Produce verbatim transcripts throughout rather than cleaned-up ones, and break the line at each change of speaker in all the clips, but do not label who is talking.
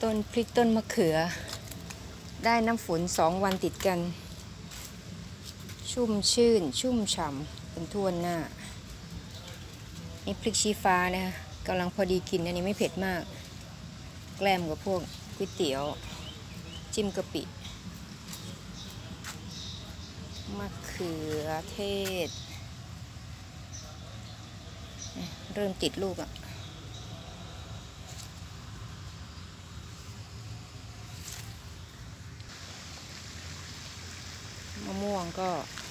ต้นพริกต้นมะเขือได้น้ำฝนสองวันติดกันชุ่มชื่นชุ่มฉ่ำเป็นทั่วหน้านี่พริกชี้ฟ้านะคะกำลังพอดีกินอันนี้ไม่เผ็ดมากแกล้มกับพวกก๋วยเตี๋ยวจิ้มกะปิมะเขือเทศเริ่มติดลูกอ่ะมะม่วงก็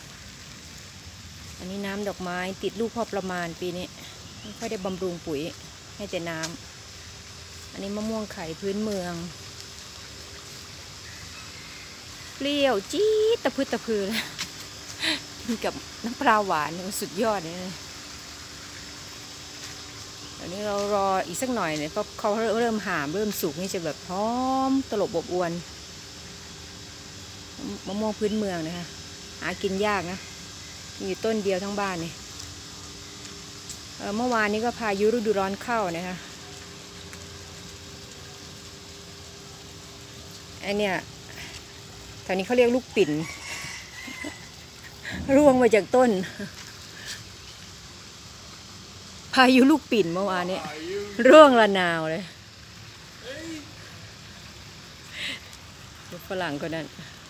อันนี้น้ำดอกไม้ติดลูกพอประมาณปีนี้ไม่ค่อยได้บำรุงปุ๋ยให้แต่น้ำอันนี้มะม่วงไข่พื้นเมืองเปรี้ยวจี๊ดตะพื้ตะพือเลยกินกับน้ำปลาหวานมันสุดยอดเลยตอนนี้เรารออีกสักหน่อยเนี่ยเพราะเขาเริ่มหามเริ่มสุกนี่จะแบบหอมตลบอบอวนมะม่วงพื้นเมืองนะคะหากินยากนะมีอยู่ต้นเดียวทั้งบ้านนี่เมื่อวานนี้ก็พายุฤดูร้อนเข้านะคะไอเนี่ยตอนนี้เขาเรียกลูกปิ่นร่วงมาจากต้นพายุลูกปิ่นเมื่อวานนี้ร่วงระนาวเลยฝรั่งคนนั้น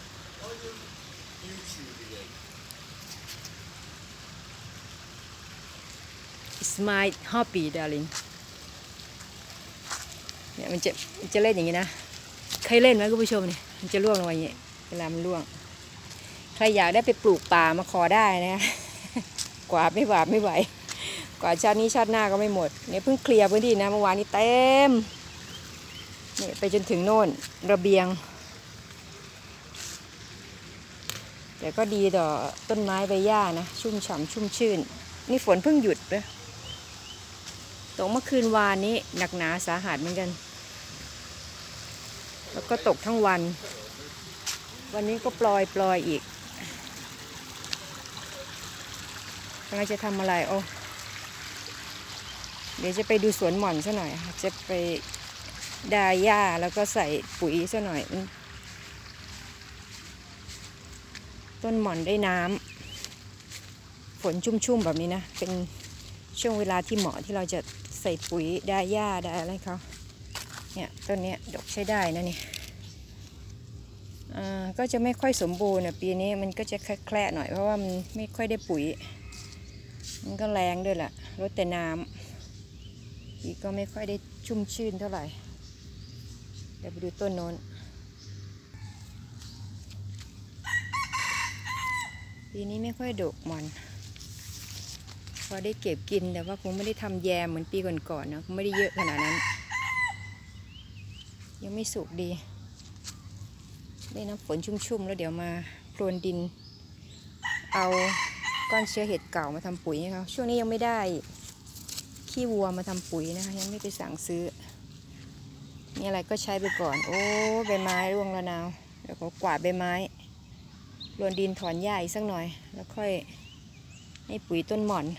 It's my hobby darling เนี่ยมันจะมันจะเล่นอย่างนี้นะเคยเล่นไหมคุณผู้ชมเนี่ยมันจะร่วงลงมาอย่างนี้เวลามันร่วงใครอยากได้ไปปลูกป่ามาขอได้นะกวาดไม่หวาดไม่ไหวกว่าชาตินี้ชาติหน้าก็ไม่หมดเนี่ยเพิ่งเคลียร์พื้นที่นะเมื่อวานนี้เต็มนี่ไปจนถึงโน่นระเบียงแต่ก็ดีต่อต้นไม้ใบหญ้านะชุ่มฉ่ำชุ่มชื่นนี่ฝนเพิ่งหยุดเลยตกเมื่อคืนวานนี้หนักหนาสาหัสเหมือนกันแล้วก็ตกทั้งวันวันนี้ก็ปล่อยปล่อยอีกกำลังจะทำอะไรโอ้เดี๋ยวจะไปดูสวนหม่อนซะหน่อยจะไปดาหญ้าแล้วก็ใส่ปุ๋ยซะหน่อยต้นหม่อนได้น้ำฝนชุ่มๆแบบนี้นะเป็นช่วงเวลาที่เหมาะที่เราจะใส่ปุ๋ยดาหญ้าดาอะไรเขาเนี่ยต้นนี้ดอกใช้ได้นะนี่อ่าก็จะไม่ค่อยสมบูรณ์นะปีนี้มันก็จะแคละหน่อยเพราะว่ามันไม่ค่อยได้ปุ๋ยมันก็แรงด้วยแหละรดแต่น้ำปีก็ไม่ค่อยได้ชุ่มชื่นเท่าไหร่เดี๋ยวไปดูต้นโน้นปีนี้ไม่ค่อยดกมันพอได้เก็บกินแต่ว่าคงไม่ได้ทำแยมเหมือนปีก่อนๆนะไม่ได้เยอะขนาดนั้นยังไม่สุกดีได้น้ำฝนชุ่มๆแล้วเดี๋ยวมาโคลนดินเอาก้อนเชื้อเห็ดเก่ามาทำปุ๋ยให้เขาช่วงนี้ยังไม่ได้ขี้วัวมาทำปุ๋ยนะคะยังไม่ไปสั่งซื้อมีอะไรก็ใช้ไปก่อนโอ้ใบไม้ร่วงระนาวเดี๋ยวก็กวาดใบไม้โคลนดินถอนหญ้าอีกสักหน่อยแล้วค่อยให้ปุ๋ยต้นหม่อน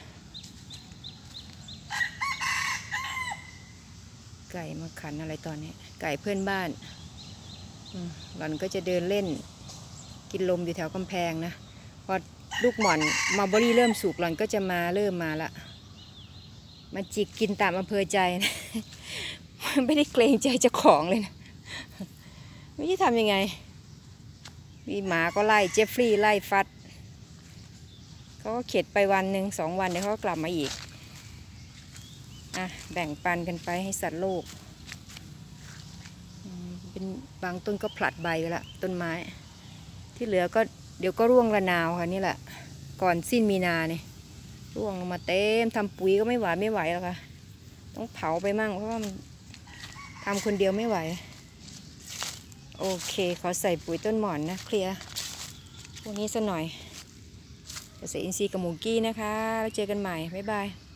ไก่มาขันอะไรตอนนี้ไก่เพื่อนบ้านหล่อนก็จะเดินเล่นกินลมอยู่แถวกำแพงนะพอลูกหม่อนมาบอรี่เริ่มสุกหล่อนก็จะมาเริ่มมาละมาจิกกินตามอำเภอใจนะไม่ได้เกรงใจเจ้าของเลยนะไม่รู้จะทำยังไงมีหมาก็ไล่เจฟฟรีย์ไล่ฟัดเขาก็เข็ดไปวันหนึ่งสองวันเดี๋ยวเขาก็กลับมาอีกอ่ะแบ่งปันกันไปให้สัตว์โลกเป็นบางต้นก็ผลัดใบไปละต้นไม้ที่เหลือก็เดี๋ยวก็ร่วงระนาวค่ะนี่แหละก่อนสิ้นมีนาเนี่ยร่วงลงมาเต็มทำปุ๋ยก็ไม่ไหวไม่ไหวแล้วค่ะต้องเผาไปมั่งเพราะว่าทำคนเดียวไม่ไหวโอเคขอใส่ปุ๋ยต้นหม่อนนะเคลียร์พวกนี้สักหน่อยเกษตรอินทรีย์กับหมูกี้นะคะแล้วเจอกันใหม่บ๊ายบาย